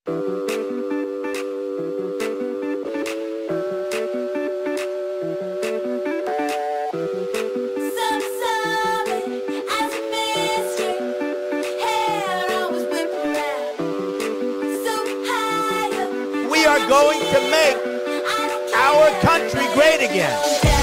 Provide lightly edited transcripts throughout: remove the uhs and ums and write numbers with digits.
We are going to make our country great again.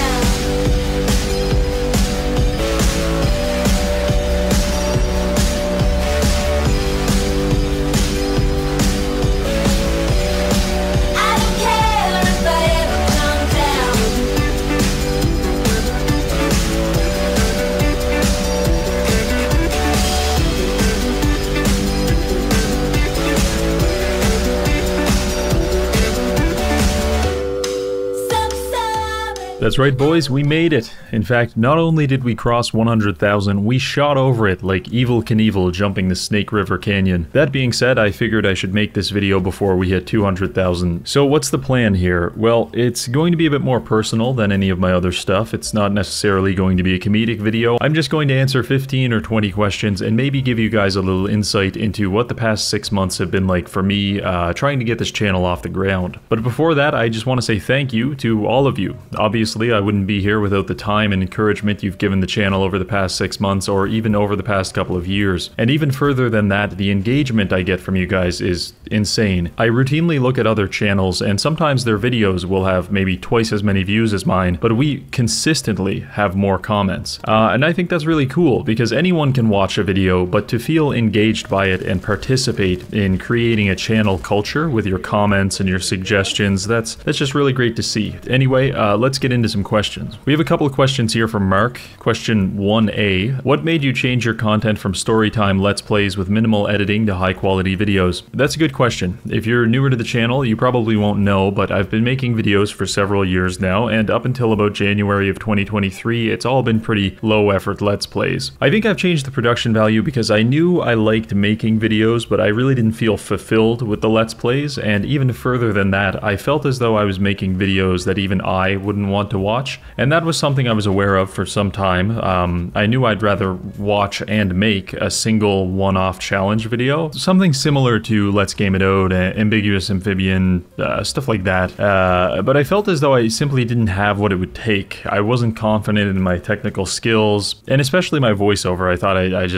That's right, boys, we made it. In fact, not only did we cross 100,000, we shot over it like Evel Knievel jumping the Snake River Canyon. That being said, I figured I should make this video before we hit 200,000. So what's the plan here? Well, it's going to be a bit more personal than any of my other stuff. It's not necessarily going to be a comedic video. I'm just going to answer 15 or 20 questions and maybe give you guys a little insight into what the past 6 months have been like for me trying to get this channel off the ground. But before that, I just want to say thank you to all of you. Obviously, I wouldn't be here without the time and encouragement you've given the channel over the past 6 months or even over the past couple of years. And even further than that, the engagement I get from you guys is insane. I routinely look at other channels and sometimes their videos will have maybe twice as many views as mine, but we consistently have more comments. And I think that's really cool because anyone can watch a video, but to feel engaged by it and participate in creating a channel culture with your comments and your suggestions, that's just really great to see. Anyway, let's get into some questions. We have a couple of questions here from Mark. Question 1A. What made you change your content from storytime Let's Plays with minimal editing to high quality videos? That's a good question. If you're newer to the channel, you probably won't know, but I've been making videos for several years now, and up until about January of 2023, it's all been pretty low effort Let's Plays. I think I've changed the production value because I knew I liked making videos, but I really didn't feel fulfilled with the Let's Plays, and even further than that, I felt as though I was making videos that even I wouldn't want to watch, and that was something I was aware of for some time. I knew I'd rather watch and make a single one-off challenge video, something similar to Let's Game It Out, Ambiguous Amphibian, stuff like that, but I felt as though I simply didn't have what it would take. I wasn't confident in my technical skills, and especially my voiceover. I thought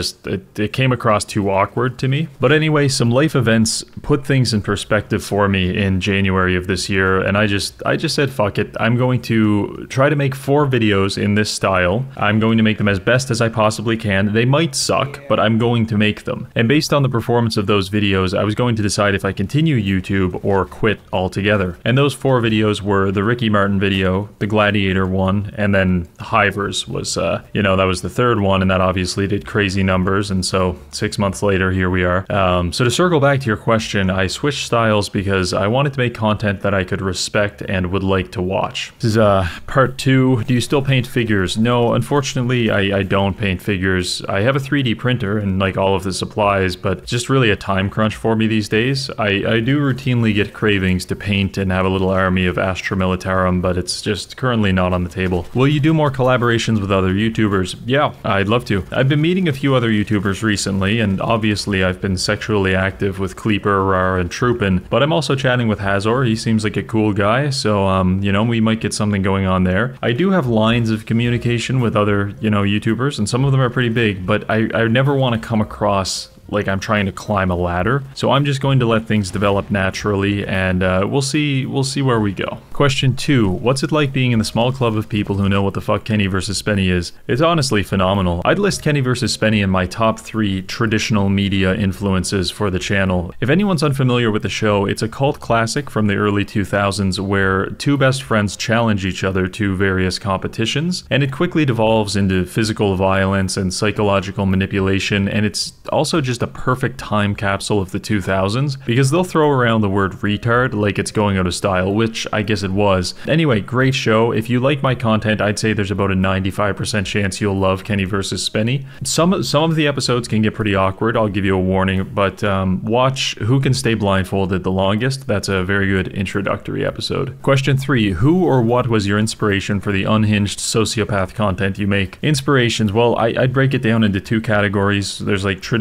it came across too awkward to me. But anyway, some life events put things in perspective for me in January of this year, and I just said, fuck it, I'm going to try to make 4 videos in this style. I'm going to make them as best as I possibly can. They might suck, but I'm going to make them. And based on the performance of those videos, I was going to decide if I continue YouTube or quit altogether. And those 4 videos were the Ricky Martin video, the Gladiator one, and then Hivers was, that was the 3rd one, and that obviously did crazy numbers, and so 6 months later, here we are. So to circle back to your question, I switched styles because I wanted to make content that I could respect and would like to watch. This is part 2. Do you still paint figures? No, unfortunately, I don't paint figures. I have a 3D printer and like all of the supplies, but it's just really a time crunch for me these days. I do routinely get cravings to paint and have a little army of Astra Militarum, but it's just currently not on the table. Will you do more collaborations with other YouTubers? Yeah, I'd love to. I've been meeting a few other YouTubers recently, and obviously I've been sexually active with Kleeper, Rar, and Troopin, but I'm also chatting with Hazor. He seems like a cool guy, so we might get something going on there. I do have lines of communication with other, YouTubers, and some of them are pretty big, but I never want to come across like I'm trying to climb a ladder. So I'm just going to let things develop naturally, and we'll see where we go. Question 2. What's it like being in the small club of people who know what the fuck Kenny vs. Spenny is? It's honestly phenomenal. I'd list Kenny vs. Spenny in my top 3 traditional media influences for the channel. If anyone's unfamiliar with the show, it's a cult classic from the early 2000s where 2 best friends challenge each other to various competitions, and it quickly devolves into physical violence and psychological manipulation, and it's also just a perfect time capsule of the 2000s because they'll throw around the word retard like it's going out of style, which I guess it was. Anyway, great show. If you like my content, I'd say there's about a 95% chance you'll love Kenny vs. Spenny. Some of the episodes can get pretty awkward, I'll give you a warning, but watch Who Can Stay Blindfolded the longest. That's a very good introductory episode. Question 3. Who or what was your inspiration for the unhinged sociopath content you make? Inspirations, well, I'd break it down into 2 categories. There's like traditional media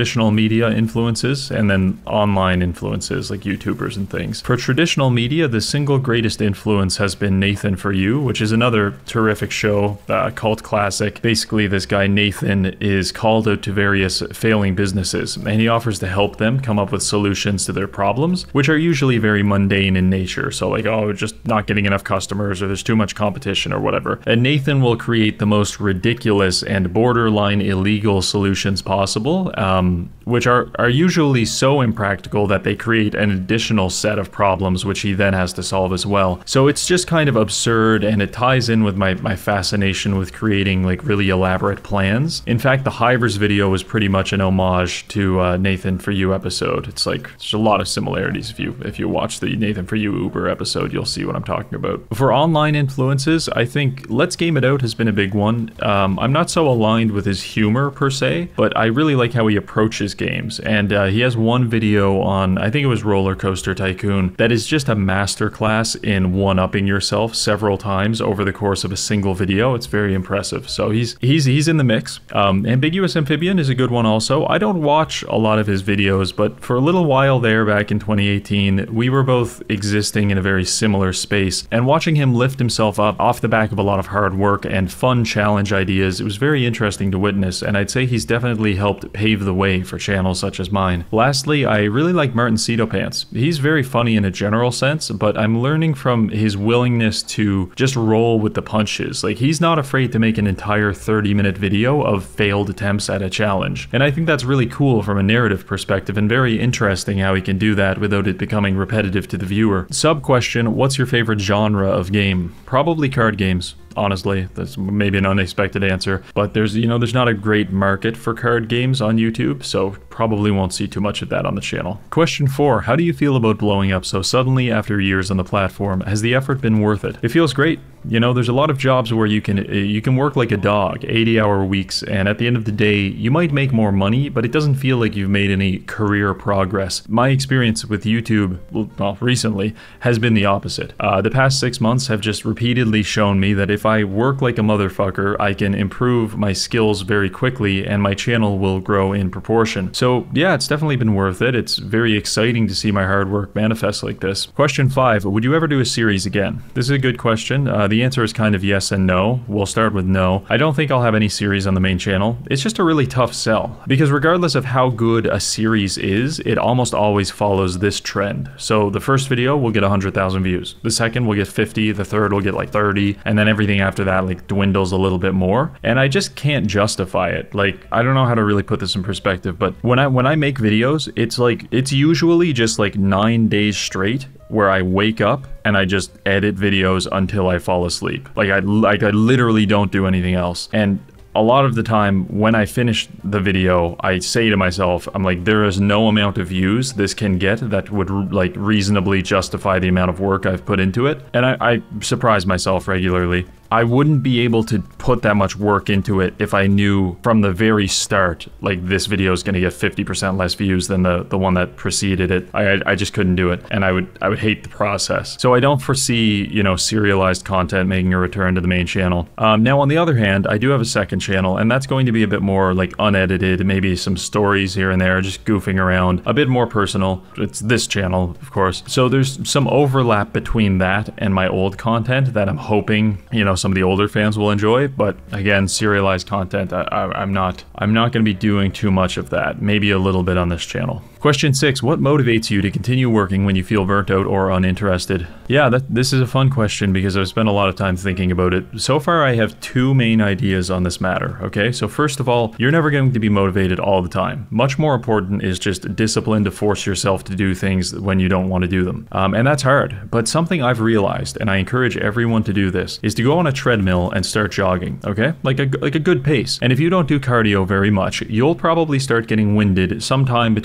media influences and then online influences like YouTubers and things. For traditional media, the single greatest influence has been Nathan For You, which is another terrific show, cult classic. Basically, this guy Nathan is called out to various failing businesses, and he offers to help them come up with solutions to their problems, which are usually very mundane in nature. So like, oh, just not getting enough customers, or there's too much competition or whatever. And Nathan will create the most ridiculous and borderline illegal solutions possible, which are usually so impractical that they create an additional set of problems which he then has to solve as well. So it's just kind of absurd, and it ties in with my fascination with creating like really elaborate plans. In fact, the Hivers video was pretty much an homage to Nathan For You episode. It's like there's a lot of similarities. If you watch the Nathan For You Uber episode, you'll see what I'm talking about. For online influences, I think Let's Game It Out has been a big one. I'm not so aligned with his humor per se, but I really like how he approaches games. And he has one video on, I think it was Roller Coaster Tycoon, that is just a masterclass in one-upping yourself several times over the course of a single video. It's very impressive. So he's in the mix. Ambiguous Amphibian is a good one also. I don't watch a lot of his videos, but for a little while there back in 2018, we were both existing in a very similar space, and watching him lift himself up off the back of a lot of hard work and fun challenge ideas, it was very interesting to witness, and I'd say he's definitely helped pave the way for channels such as mine. Lastly, I really like Martin Pants. He's very funny in a general sense, but I'm learning from his willingness to just roll with the punches. Like, he's not afraid to make an entire 30-minute video of failed attempts at a challenge, and I think that's really cool from a narrative perspective, and very interesting how he can do that without it becoming repetitive to the viewer. Sub-question, what's your favorite genre of game? Probably card games. Honestly, that's maybe an unexpected answer, but there's not a great market for card games on YouTube, so probably won't see too much of that on the channel. Question 4, how do you feel about blowing up so suddenly after years on the platform? Has the effort been worth it? It feels great. There's a lot of jobs where you can work like a dog, 80-hour weeks, and at the end of the day, you might make more money, but it doesn't feel like you've made any career progress. My experience with YouTube, well, recently, has been the opposite. The past 6 months have just repeatedly shown me that if I work like a motherfucker, I can improve my skills very quickly, and my channel will grow in proportion. So yeah, it's definitely been worth it. It's very exciting to see my hard work manifest like this. Question 5, would you ever do a series again? This is a good question. The answer is kind of yes and no. We'll start with no. I don't think I'll have any series on the main channel. It's just a really tough sell, because regardless of how good a series is, it almost always follows this trend. So the first video will get 100,000 views. The second will get 50, the third will get like 30, and then everything after that like dwindles a little bit more. And I just can't justify it. Like, I don't know how to really put this in perspective, but when I make videos, it's usually just like 9 days straight where I wake up and I just edit videos until I fall asleep. Like I literally don't do anything else. And a lot of the time when I finish the video, I say to myself, I'm like, there is no amount of views this can get that would like reasonably justify the amount of work I've put into it. And I surprise myself regularly. I wouldn't be able to put that much work into it if I knew from the very start, like, this video is going to get 50% less views than the one that preceded it. I just couldn't do it, and I would hate the process. So I don't foresee, serialized content making a return to the main channel. Now, on the other hand, I do have a second channel, and that's going to be a bit more like unedited, maybe some stories here and there, just goofing around, a bit more personal. It's this channel, of course. So there's some overlap between that and my old content that I'm hoping, some of the older fans will enjoy, but again, serialized content, I'm not going to be doing too much of that. Maybe a little bit on this channel. Question 6, what motivates you to continue working when you feel burnt out or uninterested? Yeah, this is a fun question because I've spent a lot of time thinking about it. So far, I have 2 main ideas on this matter, okay? So first of all, you're never going to be motivated all the time. Much more important is just discipline to force yourself to do things when you don't want to do them. And that's hard, but something I've realized, and I encourage everyone to do this, is to go on a treadmill and start jogging, okay? Like a good pace. And if you don't do cardio very much, you'll probably start getting winded sometime between 5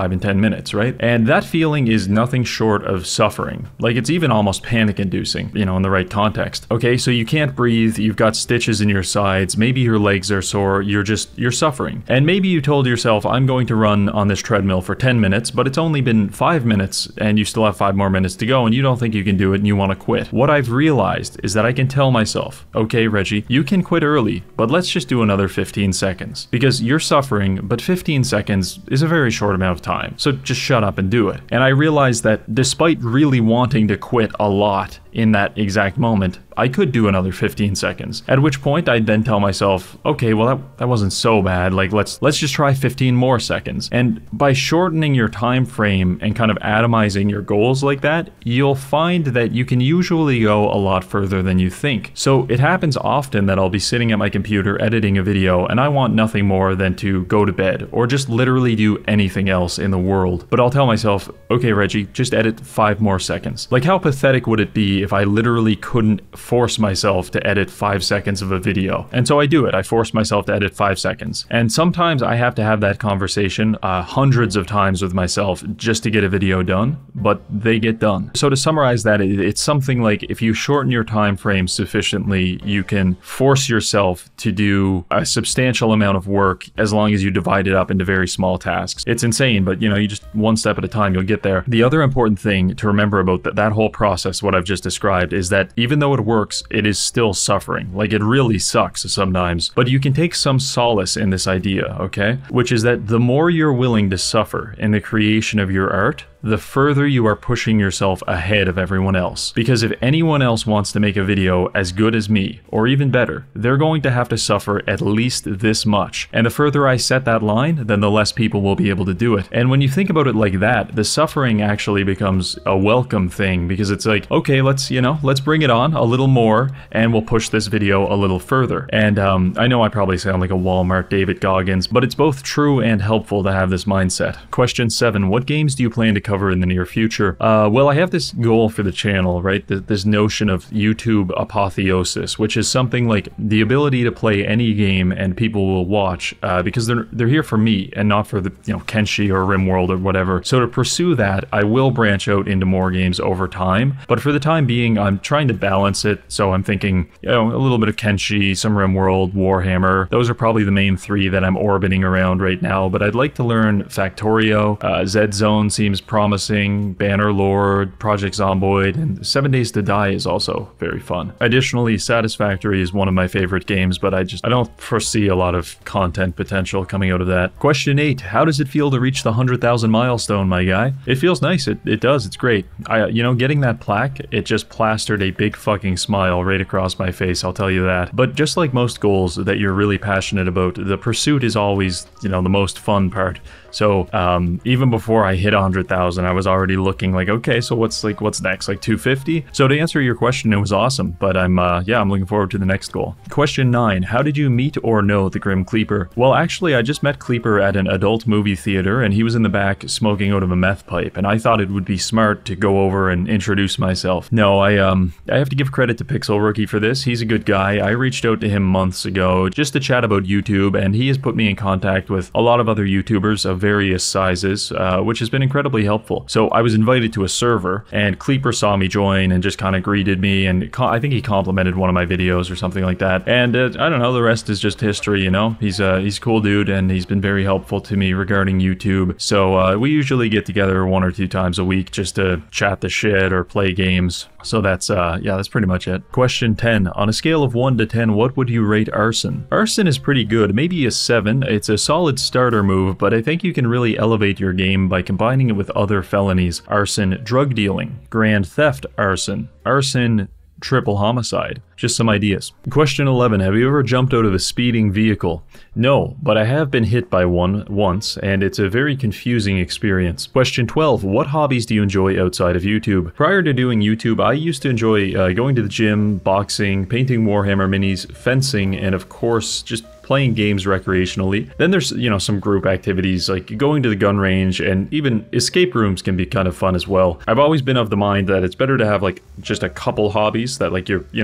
5 and 10 minutes, right? And that feeling is nothing short of suffering. Like, it's even almost panic-inducing, you know, in the right context. Okay, so you can't breathe, you've got stitches in your sides, maybe your legs are sore, you're suffering. And maybe you told yourself, I'm going to run on this treadmill for 10 minutes, but it's only been 5 minutes and you still have 5 more minutes to go and you don't think you can do it and you want to quit. What I've realized is that I can tell myself, okay, Reggie, you can quit early, but let's just do another 15 seconds. Because you're suffering, but 15 seconds is a very short amount of time. So just shut up and do it. And I realized that despite really wanting to quit a lot in that exact moment, I could do another 15 seconds. At which point I'd then tell myself, okay, well that wasn't so bad. Like let's just try 15 more seconds. And by shortening your time frame and kind of atomizing your goals like that, you'll find that you can usually go a lot further than you think. So it happens often that I'll be sitting at my computer editing a video and I want nothing more than to go to bed or just literally do anything else in the world. But I'll tell myself, okay, Reggie, just edit 5 more seconds. Like, how pathetic would it be if I literally couldn't force myself to edit 5 seconds of a video? And so I do it. I force myself to edit 5 seconds. And sometimes I have to have that conversation hundreds of times with myself just to get a video done, but they get done. So to summarize that, it's something like, if you shorten your time frame sufficiently, you can force yourself to do a substantial amount of work as long as you divide it up into very small tasks. It's insane, but you know, you just one step at a time, you'll get there. The other important thing to remember about that whole process, what I've just described, is that even though it works, it is still suffering. Like, it really sucks sometimes, but you can take some solace in this idea, okay? Which is that the more you're willing to suffer in the creation of your art, the further you are pushing yourself ahead of everyone else. Because if anyone else wants to make a video as good as me, or even better, they're going to have to suffer at least this much. And the further I set that line, then the less people will be able to do it. And when you think about it like that, the suffering actually becomes a welcome thing, because it's like, okay, let's bring it on a little more, and we'll push this video a little further. And I know I probably sound like a Walmart David Goggins, but it's both true and helpful to have this mindset. Question 7, what games do you plan to cover in the near future? Well, I have this goal for the channel, right? This notion of YouTube apotheosis, which is something like the ability to play any game and people will watch because they're here for me and not for the Kenshi or RimWorld or whatever. So to pursue that, I will branch out into more games over time. But for the time being, I'm trying to balance it. So I'm thinking, a little bit of Kenshi, some RimWorld, Warhammer. Those are probably the main 3 that I'm orbiting around right now. But I'd like to learn Factorio. Z-Zone seems promising, Bannerlord, Project Zomboid, and 7 Days to Die is also very fun. Additionally, Satisfactory is one of my favorite games, but I don't foresee a lot of content potential coming out of that. Question 8, how does it feel to reach the 100,000 milestone, my guy? It feels nice. It does. It's great. Getting that plaque, it just plastered a big fucking smile right across my face, I'll tell you that. But just like most goals that you're really passionate about, the pursuit is always, the most fun part. So even before I hit 100,000, I was already looking like, okay, so what's next? Like 250? So to answer your question, it was awesome, but I'm looking forward to the next goal. Question 9, how did you meet or know the Grim Cleeper? Well, actually, I just met Cleeper at an adult movie theater, and he was in the back smoking out of a meth pipe, and I thought it would be smart to go over and introduce myself. No, I have to give credit to Pixel Rookie for this. He's a good guy. I reached out to him months ago just to chat about YouTube, and he has put me in contact with a lot of other YouTubers of various sizes, which has been incredibly helpful. So I was invited to a server, and Cleeper saw me join and just kind of greeted me, and I think he complimented one of my videos or something like that. And I don't know, the rest is just history, He's a cool dude, and he's been very helpful to me regarding YouTube. So we usually get together 1 or 2 times a week just to chat the shit or play games. So that's pretty much it. Question 10, on a scale of 1 to 10, what would you rate Arson? Arson is pretty good, maybe a 7. It's a solid starter move, but I think you can really elevate your game by combining it with other felonies. Arson drug dealing, grand theft arson, arson triple homicide. Just some ideas. Question 11, have you ever jumped out of a speeding vehicle? No, but I have been hit by one once, and it's a very confusing experience. Question 12, what hobbies do you enjoy outside of YouTube? Prior to doing YouTube, I used to enjoy going to the gym, boxing, painting Warhammer minis, fencing, and of course, just playing games recreationally. Then there's, some group activities like going to the gun range, and even escape rooms can be kind of fun as well. I've always been of the mind that it's better to have like just a couple hobbies that like you're pretty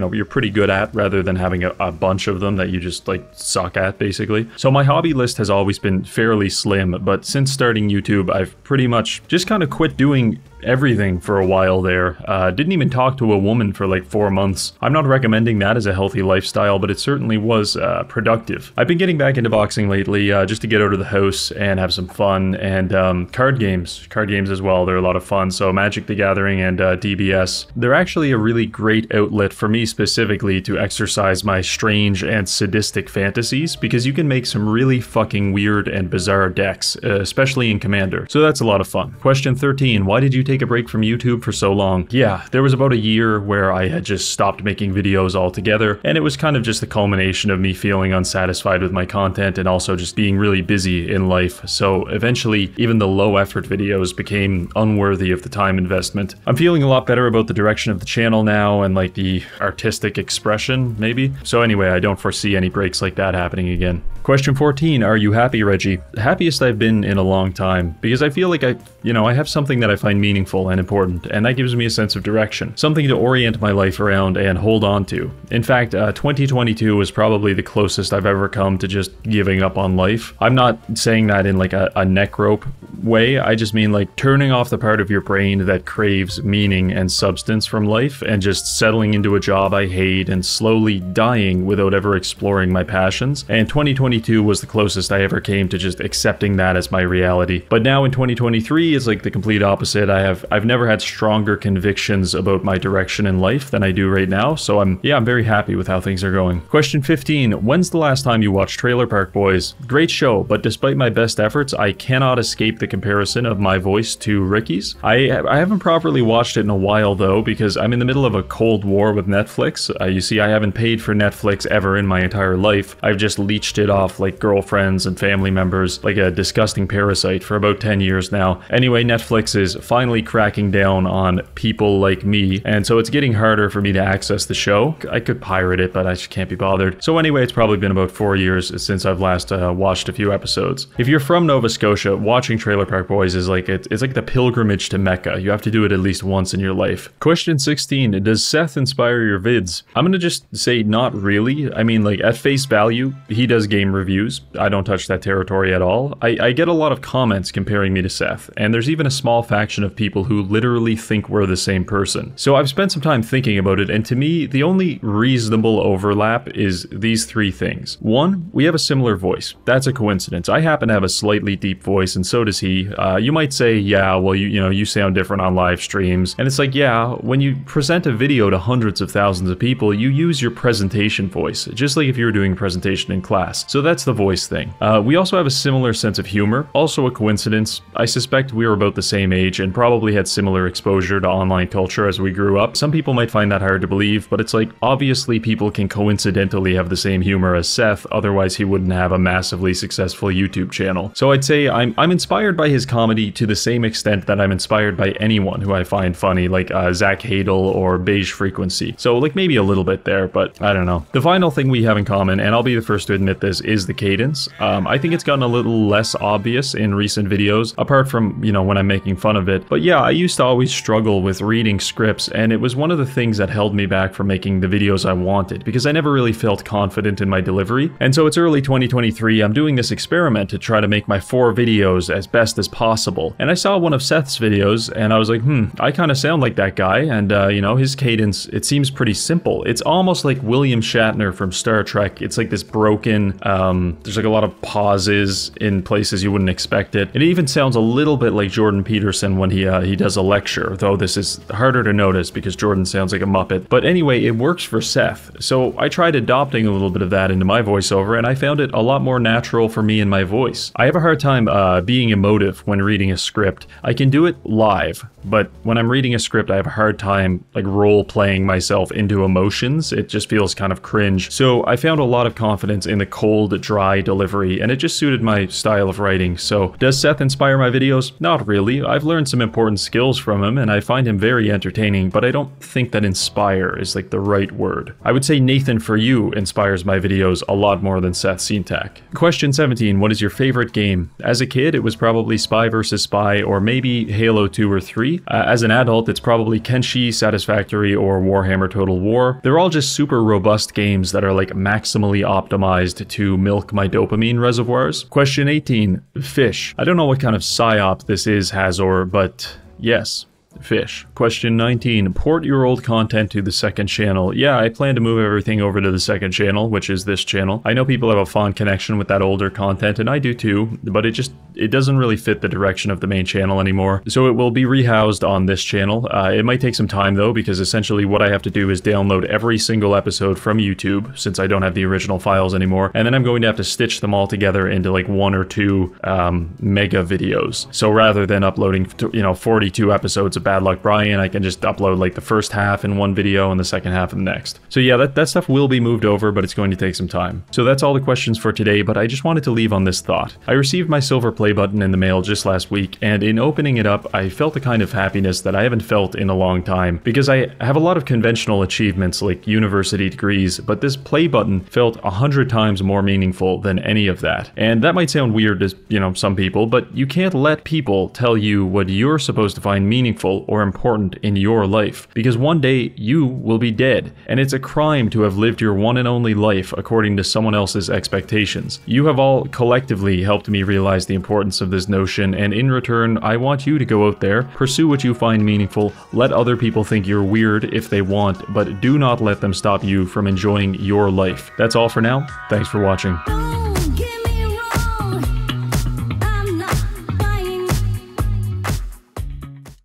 pretty good at rather than having a bunch of them that you just like suck at basically. So my hobby list has always been fairly slim, but since starting YouTube, I've pretty much just kind of quit doing everything for a while there. Didn't even talk to a woman for like 4 months. I'm not recommending that as a healthy lifestyle, but it certainly was productive. I've been getting back into boxing lately just to get out of the house and have some fun, and card games as well. They're a lot of fun. So Magic the Gathering and DBS, they're actually a really great outlet for me specifically to exercise my strange and sadistic fantasies, because you can make some really fucking weird and bizarre decks, especially in Commander. So that's a lot of fun. Question 13, why did you take a break from YouTube for so long? Yeah, there was about a year where I had just stopped making videos altogether, and it was kind of just the culmination of me feeling unsatisfied with my content and also just being really busy in life. So eventually, even the low effort videos became unworthy of the time investment. I'm feeling a lot better about the direction of the channel now and like the artistic expression, maybe. So anyway, I don't foresee any breaks like that happening again. Question 14, are you happy, Reggie? The happiest I've been in a long time, because I feel like I have something that I find meaningful and important, and that gives me a sense of direction, something to orient my life around and hold on to. In fact, 2022 was probably the closest I've ever come to just giving up on life. I'm not saying that in like a neck rope way, I just mean like turning off the part of your brain that craves meaning and substance from life and just settling into a job I hate and slowly dying without ever exploring my passions. And 2022 was the closest I ever came to just accepting that as my reality. But now in 2023 is like the complete opposite. I've never had stronger convictions about my direction in life than I do right now, so I'm very happy with how things are going. Question 15, when's the last time you watched Trailer Park Boys? Great show, but despite my best efforts, I cannot escape the comparison of my voice to Ricky's. I haven't properly watched it in a while though, because I'm in the middle of a cold war with Netflix. You see, I haven't paid for Netflix ever in my entire life. I've just leeched it off like girlfriends and family members like a disgusting parasite for about 10 years now. Anyway, Netflix is finally cracking down on people like me, and so it's getting harder for me to access the show. I could pirate it, but I just can't be bothered. So anyway, it's probably been about 4 years since I've last watched a few episodes. If you're from Nova Scotia, watching Trailer Park Boys is like it's like the pilgrimage to Mecca. You have to do it at least once in your life. Question 16, does Seth inspire your vids? I'm gonna just say not really. I mean, like at face value, he does game reviews. I don't touch that territory at all. I get a lot of comments comparing me to Seth, and there's even a small faction of people who literally think we're the same person. So I've spent some time thinking about it, and to me, the only reasonable overlap is these three things. One, we have a similar voice. That's a coincidence. I happen to have a slightly deep voice, and so does he. You might say, yeah, well, you sound different on live streams. And it's like, yeah, when you present a video to hundreds of thousands of people, you use your presentation voice, just like if you were doing a presentation in class. So that's the voice thing. We also have a similar sense of humor. Also a coincidence. I suspect we were about the same age and probably had similar exposure to online culture as we grew up. Some people might find that hard to believe, but it's like, obviously people can coincidentally have the same humor as Seth, otherwise he wouldn't have a massively successful YouTube channel. So I'd say I'm inspired by his comedy to the same extent that I'm inspired by anyone who I find funny, like Zach Hadel or Beige Frequency. So like maybe a little bit there, but I don't know. The final thing we have in common, and I'll be the first to admit this, is the cadence. I think it's gotten a little less obvious in recent videos, apart from, when I'm making fun of it. But yeah, I used to always struggle with reading scripts, and it was one of the things that held me back from making the videos I wanted, because I never really felt confident in my delivery. And so it's early 2023, I'm doing this experiment to try to make my 4 videos as best as possible. And I saw one of Seth's videos, and I was like, I kind of sound like that guy, and his cadence, it seems pretty simple. It's almost like William Shatner from Star Trek. It's like this broken, there's like a lot of pauses in places you wouldn't expect it. It even sounds a little bit like Jordan Peterson when he does a lecture, though this is harder to notice because Jordan sounds like a Muppet. But anyway, it works for Seth. So I tried adopting a little bit of that into my voiceover, and I found it a lot more natural for me in my voice. I have a hard time being emotive when reading a script. I can do it live, but when I'm reading a script, I have a hard time like role-playing myself into emotions. It just feels kind of cringe. So I found a lot of confidence in the cold, dry delivery, and it just suited my style of writing. So does Seth inspire my videos? Not really. I've learned some important skills from him, and I find him very entertaining, but I don't think that inspire is like the right word. I would say Nathan For You inspires my videos a lot more than Seth Seantac. Question 17, what is your favorite game? As a kid, it was probably Spy vs. Spy, or maybe Halo 2 or 3. 3. As an adult, it's probably Kenshi, Satisfactory, or Warhammer Total War. They're all just super robust games that are like maximally optimized to milk my dopamine reservoirs. Question 18. Fish. I don't know what kind of psyop this is, Hazor, but yes. Fish. Question 19. Port your old content to the second channel. Yeah, I plan to move everything over to the second channel, which is this channel. I know people have a fond connection with that older content, and I do too, but it doesn't really fit the direction of the main channel anymore. So it will be rehoused on this channel. It might take some time though, because essentially what I have to do is download every single episode from YouTube, since I don't have the original files anymore, and then I'm going to have to stitch them all together into like 1 or 2 mega videos. So rather than uploading 42 episodes of Bad Luck Brian, I can just upload like the first half in one video and the second half in the next. So yeah, that stuff will be moved over, but it's going to take some time. So that's all the questions for today, but I just wanted to leave on this thought. I received my silver play button in the mail just last week, and in opening it up, I felt a kind of happiness that I haven't felt in a long time, because I have a lot of conventional achievements like university degrees, but this play button felt 100 times more meaningful than any of that. And that might sound weird to, some people, but you can't let people tell you what you're supposed to find meaningful or important in your life, because one day you will be dead, and it's a crime to have lived your one and only life according to someone else's expectations. You have all collectively helped me realize the importance of this notion, and in return, I want you to go out there, pursue what you find meaningful, let other people think you're weird if they want, but do not let them stop you from enjoying your life. That's all for now. Thanks for watching.